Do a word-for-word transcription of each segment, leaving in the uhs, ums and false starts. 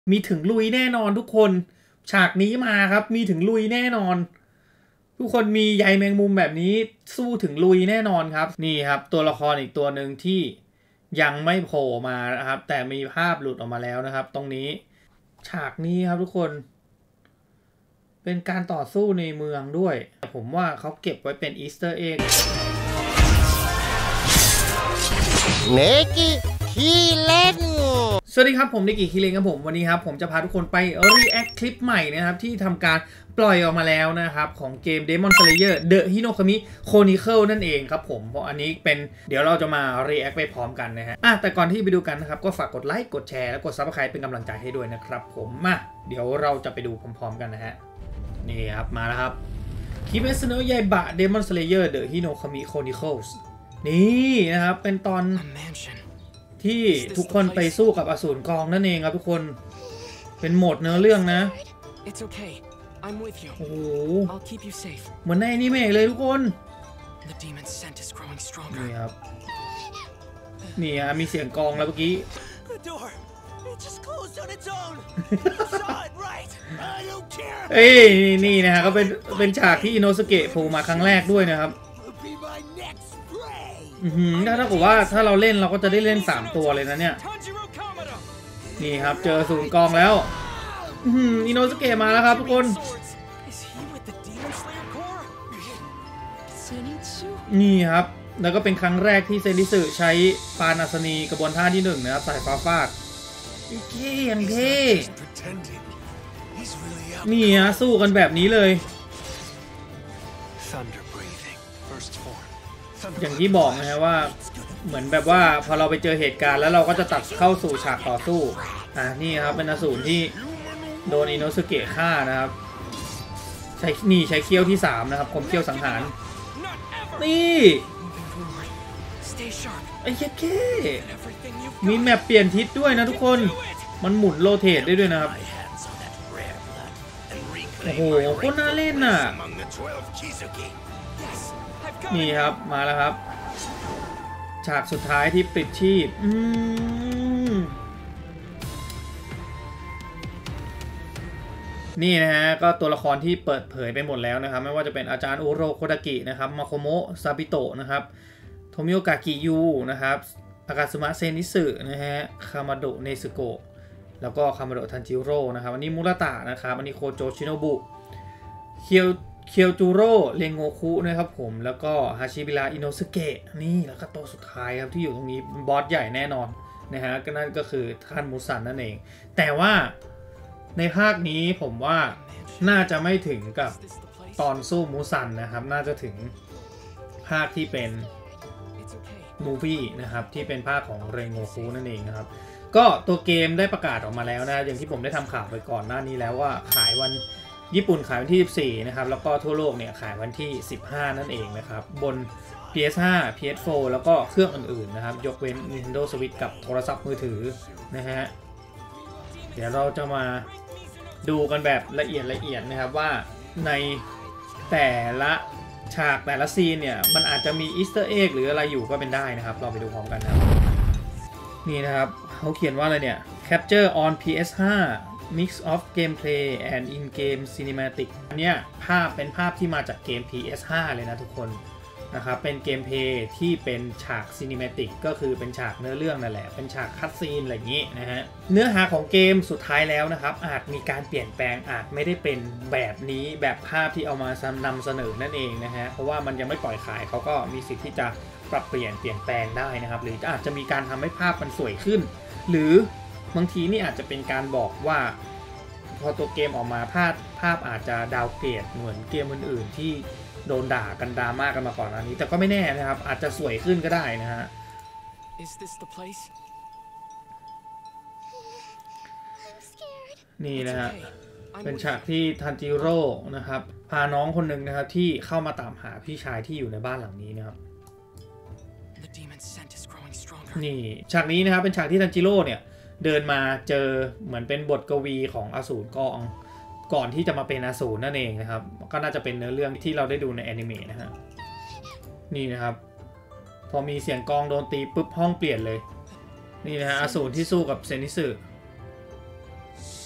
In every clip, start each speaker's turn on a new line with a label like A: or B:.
A: มีถึงลุยแน่นอนทุกคนฉากนี้มาครับมีถึงลุยแน่นอนทุกคนมีใยแมงมุมแบบนี้สู้ถึงลุยแน่นอนครับนี่ครับตัวละครอีกตัวหนึ่งที่ยังไม่โผล่มานะครับแต่มีภาพหลุดออกมาแล้วนะครับตรงนี้ฉากนี้ครับทุกคนเป็นการต่อสู้ในเมืองด้วยผมว่าเขาเก็บไว้เป็นอีสเตอร์เอ็ก
B: เนกิคีเลน
A: สวัสดีครับผมเนกิคีเลนครับผมวันนี้ครับผมจะพาทุกคนไป react คลิปใหม่นะครับที่ทำการปล่อยออกมาแล้วนะครับของเกม Demon Slayer The Hinokami Chronicle นั่นเองครับผมเพราะอันนี้เป็นเดี๋ยวเราจะมา react ไปพร้อมกันนะฮะอ่ะแต่ก่อนที่ไปดูกันนะครับก็ฝากกดไลค์กดแชร์และกด Subscribe เป็นกำลังใจให้ด้วยนะครับผมมาเดี๋ยวเราจะไปดูพร้อมๆกันนะฮะนี่ครับมาแล้วครับคิเมสึโนะยาอิบะ Demon Slayer The Hinokami Chronicles นี่นะครับเป็นตอนที่ทุกคนไปสู้กับอสูรกองนั่นเองครับทุกคนเป็นโหมดเนื้อเรื่องนะโอ้โหเหมือนในอนิเมะเลยทุกคนนี่ครับนี่ฮะมีเสียงกองแล้วเมื่อกี้เอ้ยนี่นะฮะก็เป็นเป็นฉากที่อิโนสุเกะโผล่มาครั้งแรกด้วยนะครับถ้าถ้าบอกว่าถ้าเราเล่นเราก็จะได้เล่นสามตัวเลยนะเนี่ยนี่ครับเจอศูนย์กองแล้วอิโนสุเกะมาแล้วครับทุกคนนี่ครับแล้วก็เป็นครั้งแรกที่เซนิสึใช้ปานาสนีกระบวนท่าที่หนึ่งนะครับสายฟ้าฟาดเท่ยังเท่นี่ฮะสู้กันแบบนี้เลยอย่างที่บอกนะฮะว่าเหมือนแบบว่าพอเราไปเจอเหตุการณ์แล้วเราก็จะตัดเข้าสู่ฉากต่อสู้อ่ะนี่ครับเป็นอสูรที่โดนอิโนสุเกะฆ่านะครับใช้นี่ใช้เขี้ยวที่สามนะครับคมเขี้ยวสังหารนี่ไอ้เค้มีแมปเปลี่ยนทิศด้วยนะทุกคนมันหมุนโรเตทได้ด้วยนะครับโอ้โหโคตรน่าเล่นน่ะนี่ครับมาแล้วครับฉากสุดท้ายที่ปลิดชีพอืมนี่นะฮะก็ตัวละครที่เปิดเผยไปหมดแล้วนะครับไม่ว่าจะเป็นอาจารย์อุโรโคดากินะครับมาโคโมะซาบิโตะนะครับโทมิโอกากิยูนะครับอากาซึมะเซนิสึนะฮะคามาโดะเนซึโกะแล้วก็คามาโดะทันจิโร่นะครับอันนี้มุราตะนะครับอันนี้โคโจชิโนบุเคียวเคียวจูโร่เรงโงคุนะครับผมแล้วก็ฮาชิบิระอิโนสึเกะนี่แล้วก็ตัวสุดท้ายครับที่อยู่ตรงนี้บอสใหญ่แน่นอนนะฮะก็นั่นก็คือท่านมูซันนั่นเองแต่ว่าในภาคนี้ผมว่าน่าจะไม่ถึงกับตอนสู้มูซันนะครับน่าจะถึงภาคที่เป็นมูฟี่นะครับที่เป็นภาคของเรงโงคุนั่นเองนะครับก็ตัวเกมได้ประกาศออกมาแล้วนะอย่างที่ผมได้ทำข่าวไปก่อนหน้านี้แล้วว่าขายวันญี่ปุ่นขายวันที่สิบสี่นะครับแล้วก็ทั่วโลกเนี่ยขายวันที่สิบห้านั่นเองนะครับบน พี เอส ห้า พี เอส โฟร์ แล้วก็เครื่องอื่นๆนะครับยกเว้น Nintendo Switch กับโทรศัพท์มือถือนะฮะเดี๋ยวเราจะมาดูกันแบบละเอียดละเอียดนะครับว่าในแต่ละฉากแต่ละซีนเนี่ยมันอาจจะมีอีสเตอร์เอ็กหรืออะไรอยู่ก็เป็นได้นะครับเราไปดูพร้อมกันนะครับนี่นะครับเขาเขียนว่าอะไรเนี่ย Capture on พี เอส ห้าMix of Gameplay and In-Game Cinematic อันเนี้ยภาพเป็นภาพที่มาจากเกม พี เอส ห้า เลยนะทุกคนนะครับเป็นเกมเพลย์ที่เป็นฉาก Cinematic ก็คือเป็นฉากเนื้อเรื่องนั่นแหละเป็นฉากคัตซีนอะไรอย่างนี้นะฮะเนื้อหาของเกมสุดท้ายแล้วนะครับอาจมีการเปลี่ยนแปลงอาจไม่ได้เป็นแบบนี้แบบภาพที่เอามานำเสนอนั่นเองนะฮะเพราะว่ามันยังไม่ปล่อยขายเขาก็มีสิทธิ์ที่จะปรับเปลี่ยนเปลี่ยนแปลงได้นะครับหรืออาจจะมีการทำให้ภาพมันสวยขึ้นหรือบางทีนี่อาจจะเป็นการบอกว่าพอตัวเกมออกมาภาพภาพอาจจะดาวเกรดเหมือนเกมอื่นๆที่โดนด่ากันดราม่ากันมาก่อนอันนี้แต่ก็ไม่แน่นะครับอาจจะสวยขึ้นก็ได้นะฮะนี่นะฮะเป็นฉากที่ทันจิโร่นะครับพาน้องคนหนึ่งนะครับที่เข้ามาตามหาพี่ชายที่อยู่ในบ้านหลังนี้นะครับนี่ฉากนี้นะครับเป็นฉากที่ทันจิโร่เนี่ยเดินมาเจอเหมือนเป็นบทกวีของอสูรกองก่อนที่จะมาเป็นอสูรนั่นเองนะครับก็น่าจะเป็นเนื้อเรื่องที่เราได้ดูในแอนิเมะนะฮะนี่นะครับพอมีเสียงกองโดนตีปุ๊บห้องเปลี่ยนเลยนี่นะฮะอสูรที่สู้กับเซนิสึ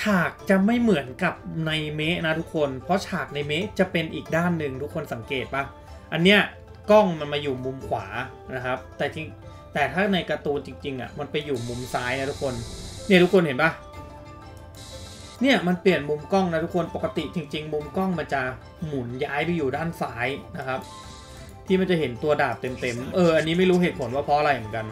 A: ากจะไม่เหมือนกับในเมะนะทุกคนเพราะฉากในเมะจะเป็นอีกด้านหนึ่งทุกคนสังเกตปะอันเนี้ยกล้องมันมาอยู่มุมขวานะครับแต่จริงแต่ถ้าในการ์ตูนจริงๆอ่ะมันไปอยู่มุมซ้ายนะทุกคนเนี่ยทุกคนเห็นปะเนี่ยมันเปลี่ยนมุมกล้องนะทุกคนปกติจริงๆมุมกล้องมันจะหมุนย้ายไปอยู่ด้านซ้ายนะครับที่มันจะเห็นตัวดาบเต็มๆเอออันนี้ไม่รู้เหตุผลว่าเพราะอะไรเหมือนกัน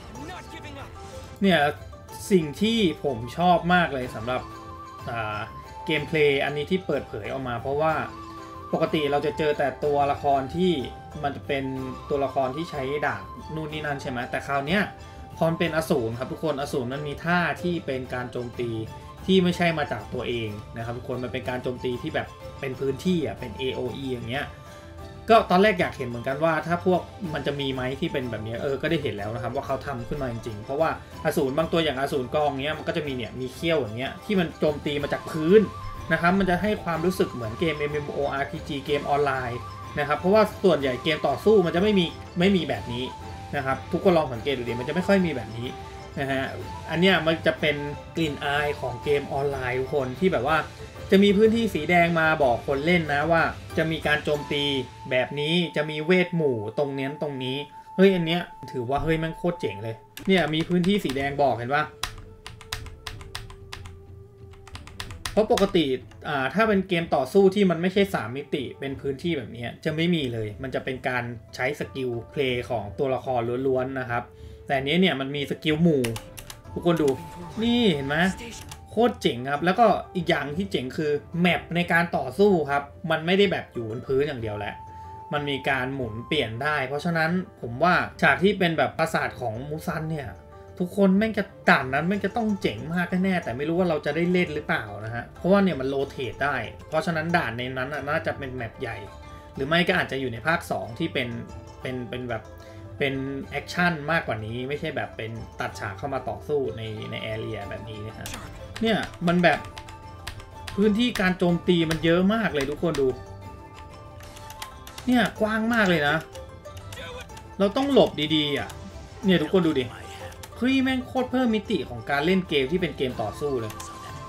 A: เนี่ยสิ่งที่ผมชอบมากเลยสำหรับเกมเพลย์อันนี้ที่เปิดเผยออกมาเพราะว่าปกติเราจะเจอแต่ตัวละครที่มันจะเป็นตัวละครที่ใช้ดาบนู่นนี่นั่นใช่ไหมแต่คราวเนี้ยพอมันเป็นอสูรครับทุกคนอสูรมันมีท่าที่เป็นการโจมตีที่ไม่ใช่มาจากตัวเองนะครับทุกคนมันเป็นการโจมตีที่แบบเป็นพื้นที่อ่ะเป็น เอ โอ อี อย่างเงี้ยก็ตอนแรกอยากเห็นเหมือนกันว่าถ้าพวกมันจะมีไหมที่เป็นแบบนี้เออก็ได้เห็นแล้วนะครับว่าเขาทำขึ้นมาจริงๆเพราะว่าอสูรบางตัวอย่างอสูรกองเนี้ยมันก็จะมีเนี่ยมีเขี้ยวอย่างเงี้ยที่มันโจมตีมาจากพื้นนะครับมันจะให้ความรู้สึกเหมือนเกม เอ็ม เอ็ม โอ อาร์ พี จี เกมออนไลน์นะครับเพราะว่าส่วนใหญ่เกมต่อสู้มันจะไม่มีไม่มีแบบนี้นะครับทุกคนลองสังเกตดูดิมันจะไม่ค่อยมีแบบนี้นะฮะอันเนี้ยมันจะเป็นกลิ่นอายของเกมออนไลน์ทุกคนที่แบบว่าจะมีพื้นที่สีแดงมาบอกคนเล่นนะว่าจะมีการโจมตีแบบนี้จะมีเวทหมู่ตรงเนี้ยตรงนี้เฮ้ยอันเนี้ยถือว่าเฮ้ยมันโคตรเจ๋งเลยเนี่ยมีพื้นที่สีแดงบอกเห็นปะเพราะปกติอ่าถ้าเป็นเกมต่อสู้ที่มันไม่ใช่สามมิติเป็นพื้นที่แบบนี้จะไม่มีเลยมันจะเป็นการใช้สกิลเพลย์ของตัวละครล้วนๆนะครับแต่อันนี้เนี่ยมันมีสกิลหมู่ทุกคนดูนี่เห็นไหมโคตรเจ๋งครับแล้วก็อีกอย่างที่เจ๋งคือแมปในการต่อสู้ครับมันไม่ได้แบบอยู่บนพื้นอย่างเดียวแหละมันมีการหมุนเปลี่ยนได้เพราะฉะนั้นผมว่าฉากที่เป็นแบบปราสาทของมูซันเนี่ยทุกคนแม่งจะด่านนั้นแม่งจะต้องเจ๋งมากแน่แต่ไม่รู้ว่าเราจะได้เล่นหรือเปล่านะฮะเพราะว่าเนี่ยมันโรเตทได้เพราะฉะนั้นด่านในนั้นน่าจะเป็นแมปใหญ่หรือไม่ก็อาจจะอยู่ในภาคสองที่เป็นเป็นเป็นแบบเป็นแอคชั่นมากกว่านี้ไม่ใช่แบบเป็นตัดฉากเข้ามาต่อสู้ในในแอเรียแบบนี้นะฮะเนี่ยมันแบบพื้นที่การโจมตีมันเยอะมากเลยทุกคนดูเนี่ยกว้างมากเลยนะเราต้องหลบดีๆอ่ะเนี่ยทุกคนดูดิเฮ้ยแม่งโคตรเพิ่มมิติของการเล่นเกมที่เป็นเกมต่อสู้เลย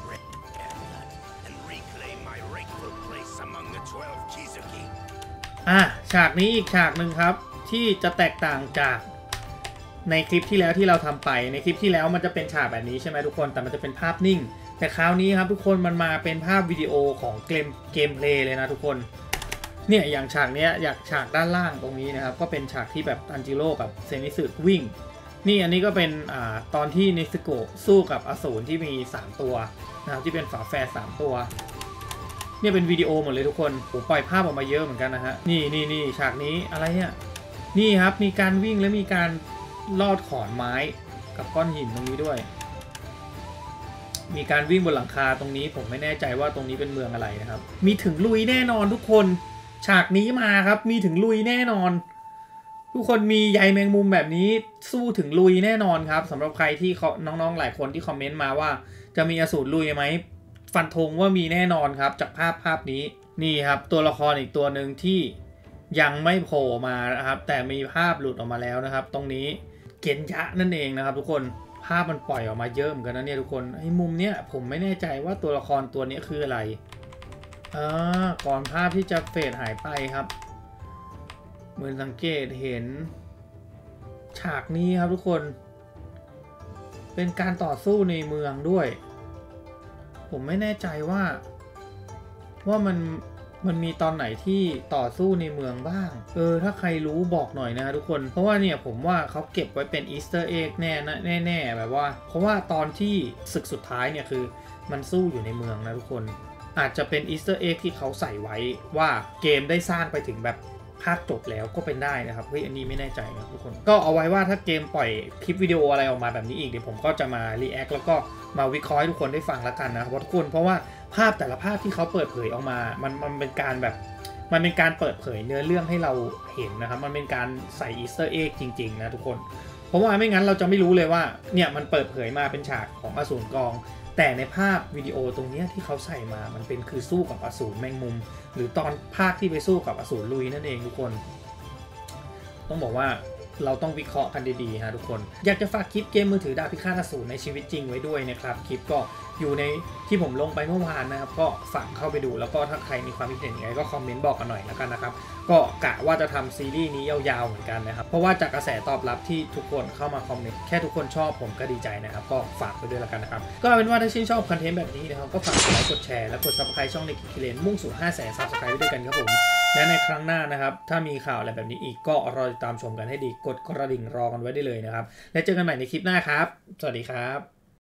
A: อ่ะฉากนี้อีกฉากหนึ่งครับที่จะแตกต่างจากในคลิปที่แล้วที่เราทำไปในคลิปที่แล้วมันจะเป็นฉากแบบนี้ใช่ไหมทุกคนแต่มันจะเป็นภาพนิ่งแต่คราวนี้ครับทุกคนมันมาเป็นภาพวิดีโอของเกมเกมเพลย์เลยนะทุกคนเนี่ยอย่างฉากเนี้ยอยากฉากด้านล่างตรงนี้นะครับก็เป็นฉากที่แบบตันจิโร่กับเซนิสึวิ่งนี่อันนี้ก็เป็นอ่าตอนที่เนซึโกะสู้กับอสูรที่มีสามตัวนะครับที่เป็นฝาแฝดสามตัวเนี่ยเป็นวิดีโอหมดเลยทุกคนผมปล่อยภาพออกมาเยอะเหมือนกันนะฮะนี่นี่นี่ฉากนี้อะไรเนี่ยนี่ครับมีการวิ่งและมีการลอดขอนไม้กับก้อนหินตรงนี้ด้วยมีการวิ่งบนหลังคาตรงนี้ผมไม่แน่ใจว่าตรงนี้เป็นเมืองอะไรนะครับมีถึงลุยแน่นอนทุกคนฉากนี้มาครับมีถึงลุยแน่นอนทุกคนมีใยแมงมุมแบบนี้สู้ถึงลุยแน่นอนครับสำหรับใครที่น้องๆหลายคนที่คอมเมนต์มาว่าจะมีอสูรลุยไหมฟันธงว่ามีแน่นอนครับจากภาพภาพนี้นี่ครับตัวละครอีกตัวหนึ่งที่ยังไม่โผล่มานะครับแต่มีภาพหลุดออกมาแล้วนะครับตรงนี้เกนยะนั่นเองนะครับทุกคนภาพมันปล่อยออกมาเยอะเหมือนกันนะเนี่ยทุกคนไอ้มุมเนี้ยผมไม่แน่ใจว่าตัวละครตัวนี้คืออะไรอ่าก่อนภาพที่จะเฟดหายไปครับเหมือนสังเกตเห็นฉากนี้ครับทุกคนเป็นการต่อสู้ในเมืองด้วยผมไม่แน่ใจว่าว่ามันมันมีตอนไหนที่ต่อสู้ในเมืองบ้างเออถ้าใครรู้บอกหน่อยนะทุกคนเพราะว่าเนี่ยผมว่าเขาเก็บไว้เป็นอีสเตอร์เอ็กแน่นะแน่ๆแบบว่าเพราะว่าตอนที่ศึกสุดท้ายเนี่ยคือมันสู้อยู่ในเมืองนะทุกคนอาจจะเป็นอีสเตอร์เอ็กที่เขาใส่ไว้ว่าเกมได้สร้างไปถึงแบบภาคจบแล้วก็เป็นได้นะครับเฮ้ยอันนี้ไม่แน่ใจนะทุกคนก็เอาไว้ว่าถ้าเกมปล่อยคลิปวิดีโออะไรออกมาแบบนี้อีกเดี๋ยวผมก็จะมารีแอคแล้วก็มาวิเคราะห์ให้ทุกคนได้ฟังแล้วกันนะครับทุกคนเพราะว่าภาพแต่ละภาพที่เขาเปิดเผยออกมามันมันเป็นการแบบมันเป็นการเปิดเผยเนื้อเรื่องให้เราเห็นนะครับมันเป็นการใส่อีสเตอร์เอ็กจริงๆนะทุกคนเพราะว่าไม่งั้นเราจะไม่รู้เลยว่าเนี่ยมันเปิดเผยมาเป็นฉากของอสูรกองแต่ในภาพวิดีโอตรงนี้ที่เขาใส่มามันเป็นคือสู้กับอสูรแมงมุมหรือตอนภาคที่ไปสู้กับอสูรลุยนั่นเองทุกคนต้องบอกว่าเราต้องวิเคราะห์กันดีๆฮะทุกคนอยากจะฝากคลิปเกมมือถือดาบพิฆาตอสูรในชีวิตจริงไว้ด้วยนะครับคลิปก็อยู่ในที่ผมลงไปเมื่อวานนะครับก็ฝากเข้าไปดูแล้วก็ถ้าใครมีความคิดเห็นยังไงก็คอมเมนต์บอกกันหน่อยแล้วกันนะครับก็กะว่าจะทำซีรีส์นี้ยาวๆเหมือนกันนะครับเพราะว่าจากกระแสตอบรับที่ทุกคนเข้ามาคอมเมนต์แค่ทุกคนชอบผมก็ดีใจนะครับก็ฝากไปด้วยแล้วกันนะครับก็เป็นว่าถ้าชื่นชอบคอนเทนต์แบบนี้นะครับก็ฝากกดไลค์กดแชร์และกด ซับสไครบ์ ช่องเด็กคิเลนมุ่งสู่ ห้าแสน ซับสไครบ์ ไปด้วยกันครับผมและในครั้งหน้านะครับถ้ามีข่าวอะไรแบบนี้อีกก็รอติดตามชมกันให้ดีกดกระดิ่งรอกันไว้ได้เลยนะครับและเจอกันใหม่ในคลิปหน้าครับสวัสดีครับ